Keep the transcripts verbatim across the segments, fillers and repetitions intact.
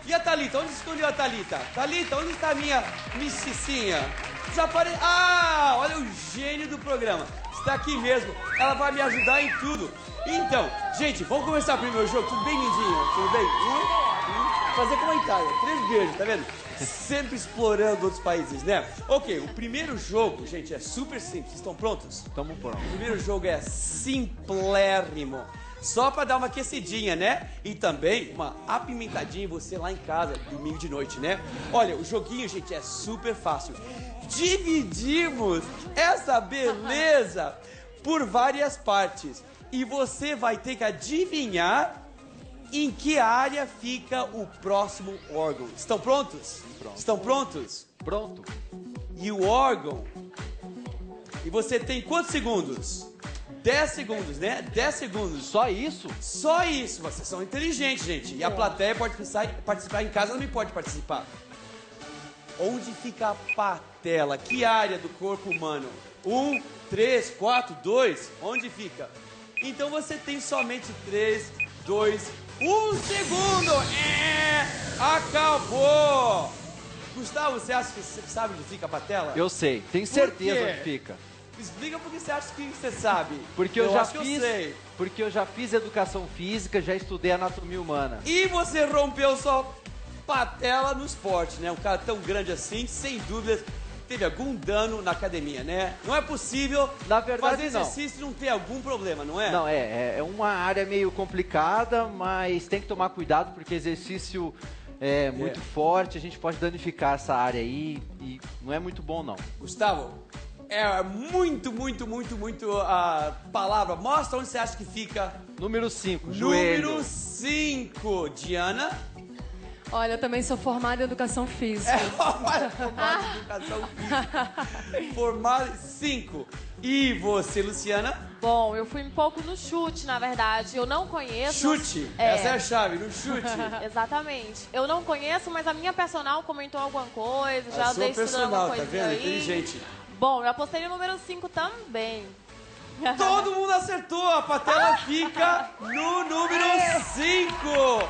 E a Thalita? Onde escondeu a Thalita? Thalita, onde está a minha misticinha? Desapare... Ah, olha o gênio do programa. Está aqui mesmo. Ela vai me ajudar em tudo. Então, gente, vamos começar o primeiro jogo. Tudo bem, lindinho? Tudo bem? Hum? Hum? Fazer como a Itália. Três beijos, tá vendo? Sempre explorando outros países, né? Ok, o primeiro jogo, gente, é super simples. Estão prontos? Estamos prontos. O primeiro jogo é simplérrimo. Só pra dar uma aquecidinha, né? E também uma apimentadinha em você lá em casa, domingo de noite, né? Olha, o joguinho, gente, é super fácil. Dividimos essa beleza por várias partes. E você vai ter que adivinhar em que área fica o próximo órgão. Estão prontos? Pronto. Estão prontos? Pronto. E o órgão... E você tem quantos segundos? dez segundos, né? dez segundos. Só isso? Só isso. Vocês são inteligentes, gente. E a plateia pode participar, participar em casa, não pode participar. Onde fica a patela? Que área do corpo humano? Um, três, quatro, dois. Onde fica? Então você tem somente três, dois, um segundo. É, acabou. Gustavo, você acha que você sabe onde fica a patela? Eu sei. Tenho certeza onde fica. Explica porque você acha que você sabe. Porque eu, eu já acho fiz, que eu sei. Porque eu já fiz educação física, já estudei anatomia humana. E você rompeu sua patela no esporte, né? Um cara tão grande assim, sem dúvidas, teve algum dano na academia, né? Não é possível Na verdade, fazer exercício e não ter algum problema, não é? Não, é, é uma área meio complicada, mas tem que tomar cuidado porque exercício é muito É. forte, a gente pode danificar essa área aí e não é muito bom não. Gustavo, é muito, muito, muito, muito a palavra. Mostra onde você acha que fica. Número cinco, joelho. Número cinco, Diana. Olha, eu também sou formada em educação física. É, olha, formada em educação física. Formada cinco. E você, Luciana? Bom, eu fui um pouco no chute, na verdade. Eu não conheço. Chute. É. Essa é a chave, no chute. Exatamente. Eu não conheço, mas a minha personal comentou alguma coisa. Já A andei sua estudando personal, alguma tá coisinha vendo? aí. Inteligente. Bom, eu apostei no número cinco também. Todo mundo acertou. A patela fica no número cinco.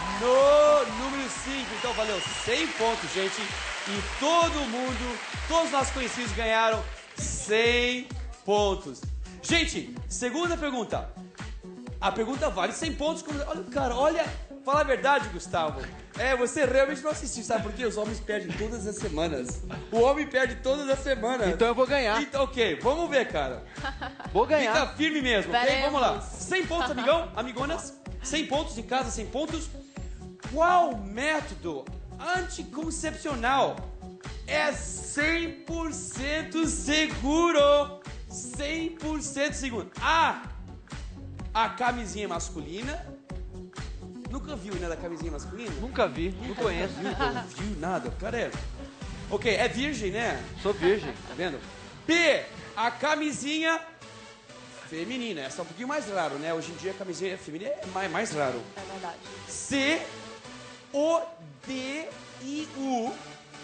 No número cinco. Então valeu cem pontos, gente. E todo mundo, todos os nossos conhecidos ganharam cem pontos. Gente, segunda pergunta. A pergunta vale cem pontos. Como... Olha, cara, olha. Fala a verdade, Gustavo. É, você realmente não assistiu, sabe por quê? Os homens perdem todas as semanas. O homem perde todas as semanas. Então eu vou ganhar. Então, ok, vamos ver, cara. Vou ganhar. Fica firme mesmo, ok? Veremos. Vamos lá. cem pontos, amigão, amigonas. cem pontos em casa, cem pontos. Qual método anticoncepcional é cem por cento seguro? cem por cento seguro. A. A camisinha masculina. Nunca viu, né, da camisinha masculina? Nunca vi, não conheço. Não viu nada, cara. É... Ok, é virgem, né? Sou virgem. Tá vendo? B. A camisinha feminina. Essa é um pouquinho mais raro, né? Hoje em dia a camisinha feminina é mais, mais raro. É verdade. C. O. D. I. U.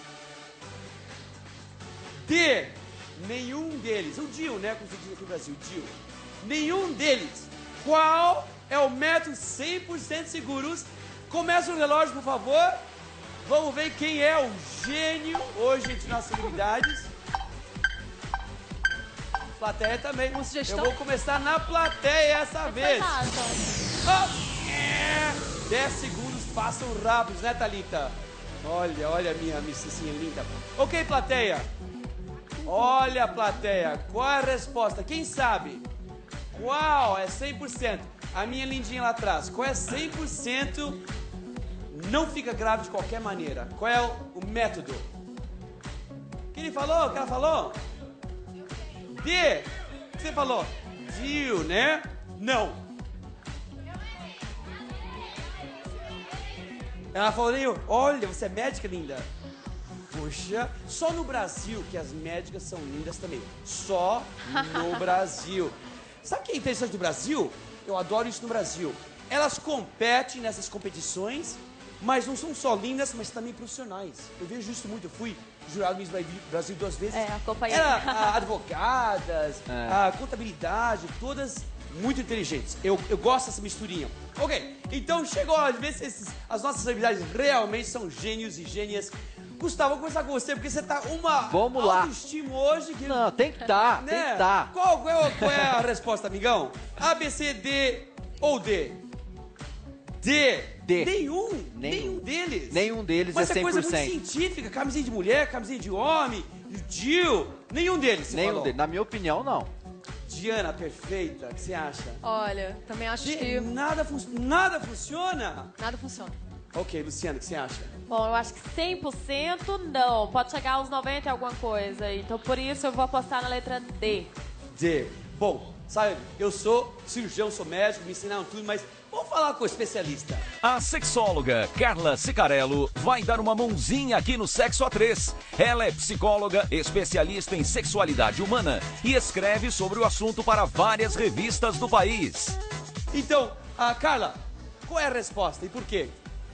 D. Nenhum deles. O D I U, né? Como se diz aqui no Brasil, D I U. Nenhum deles. Qual é o método cem por cento seguros? Começa o relógio, por favor. Vamos ver quem é o gênio hoje entre nossas celebridades. Plateia também. Uma sugestão? Eu vou começar na plateia essa vez. Oh, é. dez segundos passam rápidos, né, Thalita? Olha, olha a minha misticinha linda. Ok, plateia. Olha, plateia. Qual é a resposta? Quem sabe? Qual é cem por cento? A minha lindinha lá atrás. Qual é cem por cento? Não fica grave de qualquer maneira. Qual é o, o método? Quem ele falou? O cara falou? D. O que você falou? D I U, né? Não. Ela falou, olha, você é médica, linda. Poxa, só no Brasil que as médicas são lindas também. Só no Brasil. Sabe o que é interessante do Brasil? Eu adoro isso no Brasil. Elas competem nessas competições, mas não são só lindas, mas também profissionais. Eu vejo isso muito. Eu fui jurado Miss Brasil duas vezes. É, acompanhei. Era a, advogadas, É. a contabilidade, todas muito inteligentes. Eu, eu gosto dessa misturinha. Ok, Então chegou a hora de ver se esses, as nossas celebridades realmente são gênios e gênias. Gustavo, vou conversar com você, porque você tá uma Vamos lá. autoestima hoje. Que, Não, tem que tá, né? tem que tá. Qual, qual, é, qual é a resposta, amigão? A, B, C, D ou D? D. D. Nenhum. Nenhum. Nenhum deles. Nenhum deles Mas é cem por cento. Mas é coisa muito científica. Camisinha de mulher, camisinha de homem, Jill. Nenhum deles, você Nenhum falou. deles. Na minha opinião, não. Diana, perfeita. O que você acha? Olha, também acho De- que nada, fun nada funciona? nada funciona. Ok, Luciana, o que você acha? Bom, eu acho que cem por cento não. Pode chegar aos noventa e alguma coisa. Então, por isso, eu vou apostar na letra D. D. Bom, sabe, eu sou cirurgião, sou médico, me ensinaram tudo, mas vamos falar com o especialista. A sexóloga Carla Cicarello vai dar uma mãozinha aqui no Sexo A três. Ela é psicóloga, especialista em sexualidade humana e escreve sobre o assunto para várias revistas do país. Então, a Carla, qual é a resposta e por quê?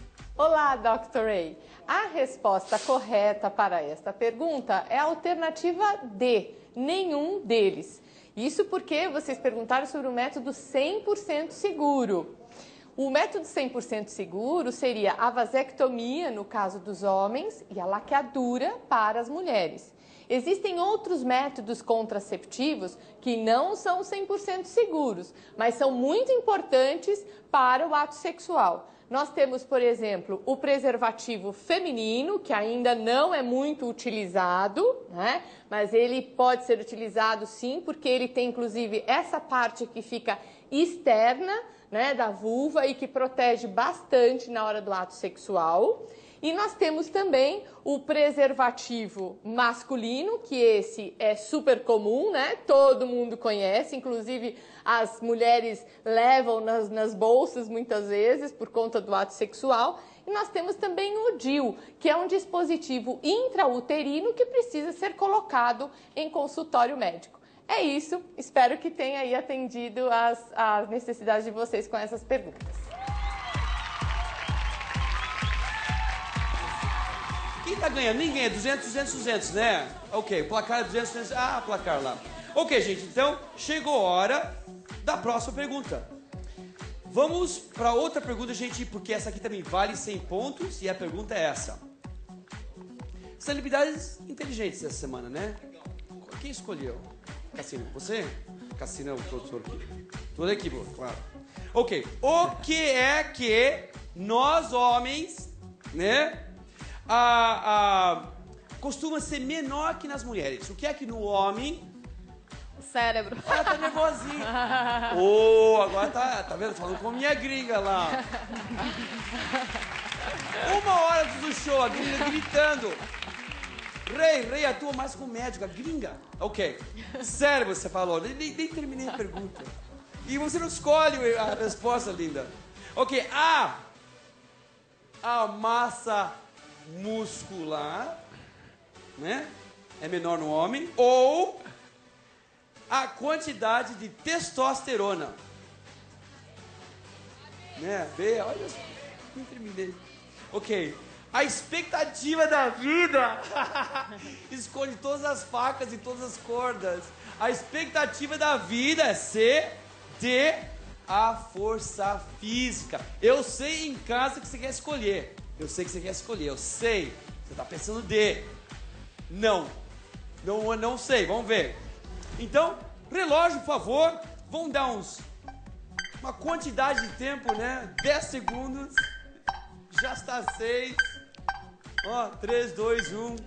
Olá, doutor Ray. A resposta correta para esta pergunta é a alternativa D, nenhum deles. Isso porque vocês perguntaram sobre o método cem por cento seguro. O método cem por cento seguro seria a vasectomia, no caso dos homens, e a laqueadura para as mulheres. Existem outros métodos contraceptivos que não são cem por cento seguros, mas são muito importantes para o ato sexual. Nós temos, por exemplo, o preservativo feminino, que ainda não é muito utilizado, né? Mas ele pode ser utilizado sim, porque ele tem inclusive essa parte que fica externa, né, da vulva e que protege bastante na hora do ato sexual. E nós temos também o preservativo masculino, que esse é super comum, né? Todo mundo conhece, inclusive as mulheres levam nas, nas bolsas muitas vezes por conta do ato sexual. E nós temos também o D I U, que é um dispositivo intrauterino que precisa ser colocado em consultório médico. É isso, espero que tenha aí atendido as, as necessidades de vocês com essas perguntas. Quem tá ganhando? Ninguém, é duzentos, duzentos, duzentos, né? Ok, o placar é duzentos, duzentos, ah, placar lá. Ok, gente, então chegou a hora da próxima pergunta. Vamos para outra pergunta, gente, porque essa aqui também vale cem pontos e a pergunta é essa. Celebridades inteligentes essa semana, né? Quem escolheu? Cassino, você? Cassino é o produtor aqui. Toda a equipe, claro. Ok, o que é que nós homens, né? A, a, costuma ser menor que nas mulheres. O que é que no homem... O cérebro. Ela tá nervosinha. Oh, agora tá, tá vendo? Falando com a minha gringa lá. Uma hora antes do show, a gringa gritando. Rei, rei, atua mais com médico, a gringa. Ok. Cérebro, você falou. Nem, nem terminei a pergunta. E você não escolhe a resposta, linda. Ok, A. A massa muscular, né? É menor no homem. Ou a quantidade de testosterona. Né? B, olha, não terminei. Ok. A expectativa da vida esconde todas as facas e todas as cordas. A expectativa da vida é C, D, a força física. Eu sei em casa que você quer escolher. Eu sei que você quer escolher, eu sei. Você está pensando D. Não. Não, eu não sei, vamos ver. Então, relógio, por favor. Vamos dar uns... uma quantidade de tempo, né? dez segundos. Já está seis. Ó, três, dois, um.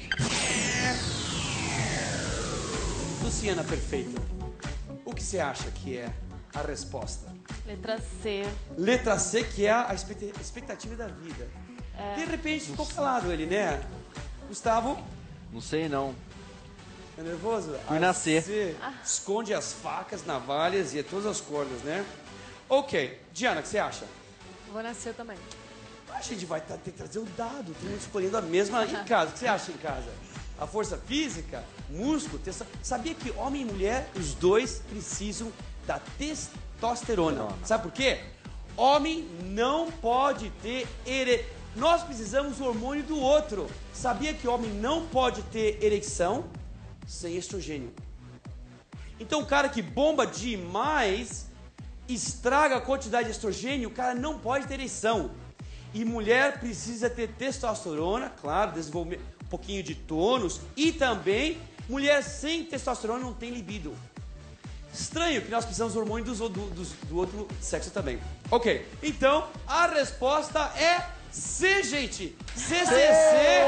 Luciana, perfeita. O que você acha que é a resposta? Letra C. Letra C, que é a expect- expectativa da vida. É. De repente ficou calado ele, né? Gustavo, Não sei não. é nervoso? Fui na C. C. Esconde as facas, navalhas e todas as cordas, né? Ok. Diana, o que você acha? Vou nascer também. A gente vai tá- ter que trazer o dado, todo mundo escolhendo a mesma em casa. O que você acha em casa? A força física, músculo, testa... Sabia que homem e mulher, os dois precisam da testosterona. Sabe por quê? Homem não pode ter ere... Nós precisamos do hormônio do outro. Sabia que homem não pode ter ereção sem estrogênio? Então o cara que bomba demais, estraga a quantidade de estrogênio, o cara não pode ter ereção. E mulher precisa ter testosterona, claro, desenvolver um pouquinho de tônus. E também, mulher sem testosterona não tem libido. Estranho que nós precisamos do hormônio do, do, do, do outro sexo também. Ok, então a resposta é C, gente. C, C, C.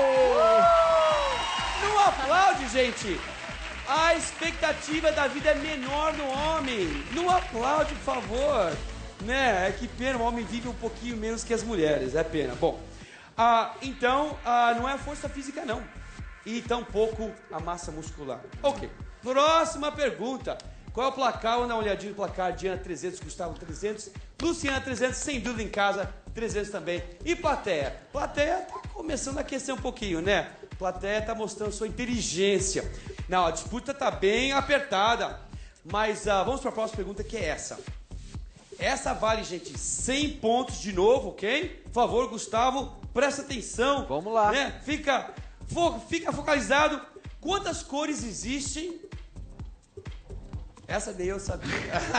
Não aplaude, gente. A expectativa da vida é menor no homem. Não aplaude, por favor. Né? É que pena, o homem vive um pouquinho menos que as mulheres. É pena. Bom, ah, então ah, não é a força física, não. E tampouco a massa muscular. Ok, próxima pergunta. Qual é o placar? Vamos dar uma olhadinha no placar. Diana trezentos, Gustavo trezentos, Luciana trezentos, sem dúvida em casa, trezentos também. E plateia? Plateia tá começando a aquecer um pouquinho, né? Plateia tá mostrando sua inteligência. Não, a disputa tá bem apertada. Mas uh, vamos para a próxima pergunta, que é essa. Essa vale, gente, cem pontos de novo, ok? Por favor, Gustavo, presta atenção. Vamos lá. Né? Fica, fo fica focalizado. Quantas cores existem? Essa nem eu sabia.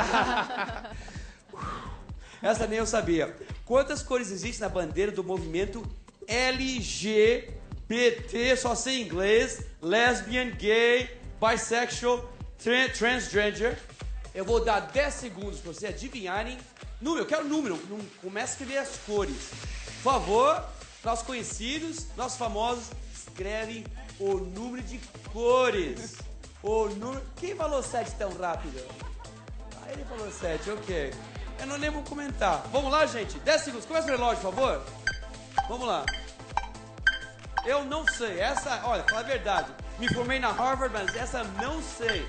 Essa nem eu sabia. Quantas cores existem na bandeira do movimento L G B T, só sei em inglês, lesbian, gay, bisexual, tra transgender? Eu vou dar dez segundos para vocês adivinharem. Número, eu quero número. Não começa a escrever as cores. Por favor, nossos conhecidos, nossos famosos, escrevem o número de cores. O número... Quem falou sete tão rápido? Ah, ele falou sete, ok. Eu não nem vou comentar. Vamos lá, gente. dez segundos. Começa o relógio, por favor. Vamos lá. Eu não sei. Essa, olha, fala a verdade. Me formei na Harvard, mas essa não sei.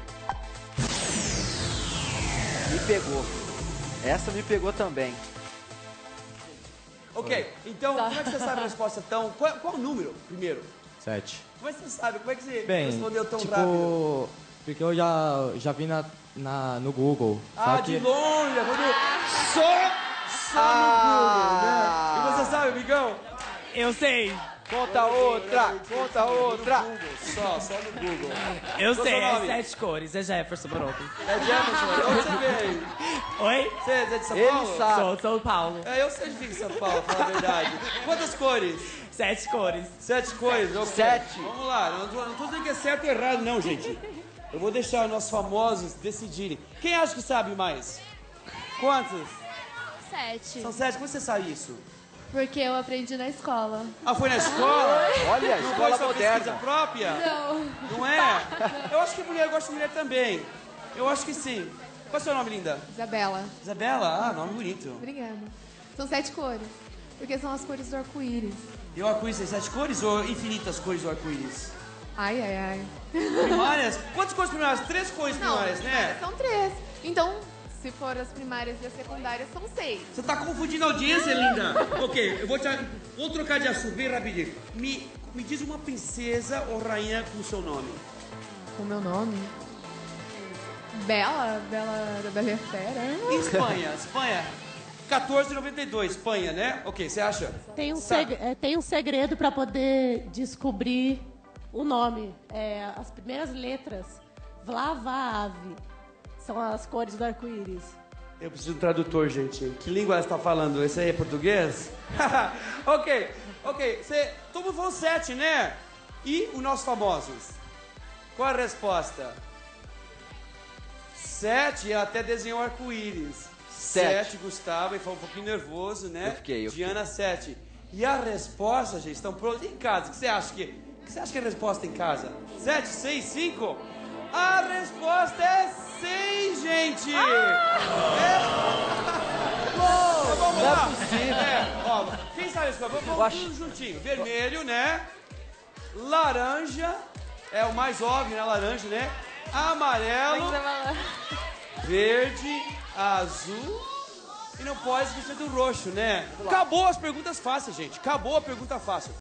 Me pegou. Essa me pegou também. Ok, então, como é que você sabe a resposta tão... Qual, qual o número, primeiro? Sete. Como é que você sabe? Como é que você Bem, respondeu tão tipo, rápido? porque eu já, já vi na, na, no Google. Ah, só de que... longe, só, só Ah. no Google, né? E você sabe, amigão? Eu sei. Conta outra, conta outra. No Google, só, só no Google. Eu Qual sei, seu é nome? sete cores. É Jefferson Baroto. É Jefferson, de onde você veio? Oi? Você é de São Ele Paulo? sabe. Sou de São Paulo. É, eu sei de quem é São Paulo, pra falar a verdade. Quantas cores? Sete cores. Sete cores, ok. Sete. Vamos lá, não tô, não tô dizendo que é certo ou errado, não, gente. Eu vou deixar os nossos famosos decidirem. Quem acha que sabe mais? Quantos? Sete. São sete. Como você sabe isso? Porque eu aprendi na escola. Ah, foi na escola? Olha, Não foi escola sua pesquisa moderna. própria? Não. Não é? Eu acho que mulher gosta de mulher também. Eu acho que sim. Qual é o seu nome, linda? Isabela. Isabela? Ah, nome bonito. Obrigada. São sete cores. Porque são as cores do arco-íris. E o arco-íris tem sete cores ou infinitas cores do arco-íris? Ai, ai, ai. Primárias? Quantas cores primárias? Três cores Não, primárias, né? são três. Então, se for as primárias e as secundárias, são seis. Você tá confundindo a audiência, linda. Ok, eu vou te... Vou trocar de assunto bem rapidinho. Me, me diz uma princesa ou rainha com o seu nome. Com o meu nome? Bela? Bela da Bela e a Fera? Espanha, Espanha. quatorze e noventa e dois, Espanha, né? Ok, você acha? Tem um, Sabe? seg é, tem um segredo para poder descobrir o nome. É, as primeiras letras, Vlavaave, são as cores do arco-íris. Eu preciso de um tradutor, gente. Que língua você está falando? Esse aí é português? ok, ok. Você, todo mundo falou sete, né? E os nossos famosos? Qual a resposta? Sete, ela até desenhou arco-íris. Sete. Sete, Gustavo, ele foi um pouquinho nervoso, né? Eu fiquei, eu Diana, sete. E a resposta, gente, estão prontos em casa. O que você acha que, o que você acha que é a resposta em casa? Sete, seis, cinco? A resposta é seis, gente! É... Então, vamos Não é lá. possível. É, ó, quem sabe isso? Vamos, vamos acho- tudo juntinho. Vermelho, né? Laranja, é o mais óbvio, né? Laranja, né? Amarelo, verde, azul e não pode esquecer do roxo, né? Acabou as perguntas fáceis, gente. Acabou a pergunta fácil.